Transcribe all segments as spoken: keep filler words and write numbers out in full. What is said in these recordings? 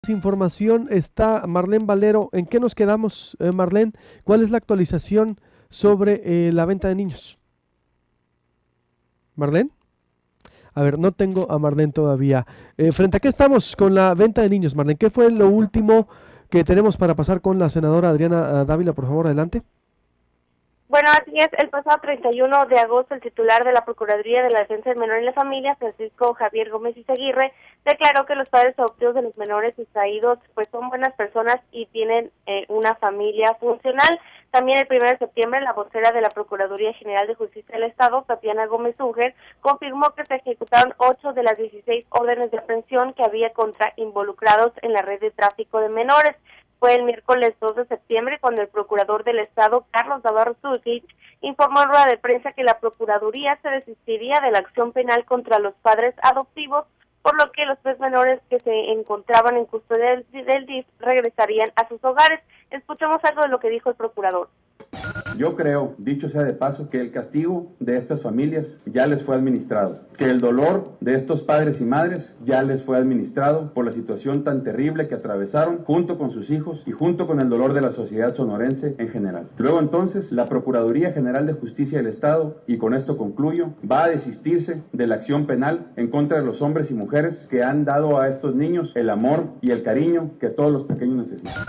Información está Marlene Valero. ¿En qué nos quedamos, eh, Marlene? ¿Cuál es la actualización sobre eh, la venta de niños? ¿Marlene? A ver, no tengo a Marlene todavía. Eh, ¿Frente a qué estamos con la venta de niños, Marlene? ¿Qué fue lo último que tenemos para pasar con la senadora Adriana Dávila? Por favor, adelante. Bueno, así es, el pasado treinta y uno de agosto, el titular de la Procuraduría de la Defensa del Menor y la Familia, Francisco Javier Gómez Izaguirre, declaró que los padres adoptivos de los menores extraídos pues son buenas personas y tienen eh, una familia funcional. También el primero de septiembre, la vocera de la Procuraduría General de Justicia del Estado, Tatiana Gómez Unger, confirmó que se ejecutaron ocho de las dieciséis órdenes de aprehensión que había contra involucrados en la red de tráfico de menores. Fue el miércoles dos de septiembre cuando el procurador del Estado, Carlos Navarro Zúñiga, informó en rueda de prensa que la Procuraduría se desistiría de la acción penal contra los padres adoptivos, por lo que los tres menores que se encontraban en custodia del, del D I F regresarían a sus hogares. Escuchemos algo de lo que dijo el procurador. Yo creo, dicho sea de paso, que el castigo de estas familias ya les fue administrado, que el dolor de estos padres y madres ya les fue administrado por la situación tan terrible que atravesaron junto con sus hijos y junto con el dolor de la sociedad sonorense en general. Luego entonces, la Procuraduría General de Justicia del Estado, y con esto concluyo, va a desistirse de la acción penal en contra de los hombres y mujeres que han dado a estos niños el amor y el cariño que todos los pequeños necesitan.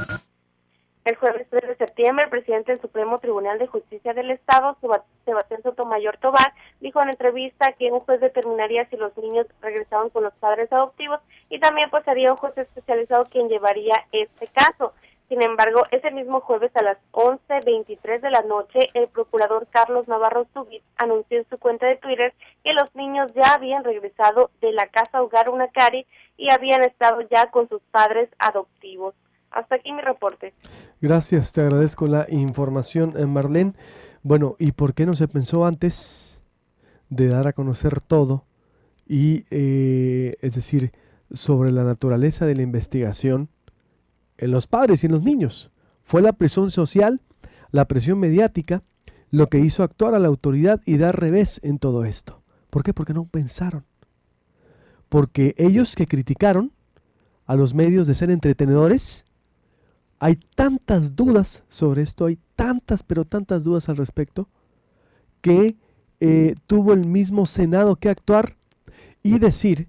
El jueves tres de septiembre, el presidente del Supremo Tribunal de Justicia del Estado, Sebastián Sotomayor Tobar, dijo en entrevista que un juez determinaría si los niños regresaban con los padres adoptivos y también pues sería un juez especializado quien llevaría este caso. Sin embargo, ese mismo jueves a las once veintitrés de la noche, el procurador Carlos Navarro Zúñiga anunció en su cuenta de Twitter que los niños ya habían regresado de la casa hogar Unacari y habían estado ya con sus padres adoptivos. Hasta aquí mi reporte. Gracias, te agradezco la información, Marlene. Bueno, ¿y por qué no se pensó antes de dar a conocer todo? Y, eh, es decir, sobre la naturaleza de la investigación en los padres y en los niños. Fue la presión social, la presión mediática, lo que hizo actuar a la autoridad y dar revés en todo esto. ¿Por qué? Porque no pensaron. Porque ellos que criticaron a los medios de ser entretenedores, hay tantas dudas sobre esto, hay tantas, pero tantas dudas al respecto, que eh, tuvo el mismo Senado que actuar y decir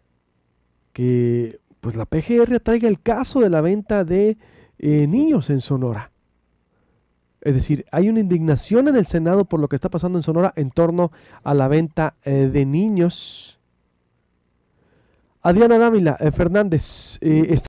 que pues la P G R traiga el caso de la venta de eh, niños en Sonora. Es decir, hay una indignación en el Senado por lo que está pasando en Sonora en torno a la venta eh, de niños. Adriana Dávila eh, Fernández, eh, está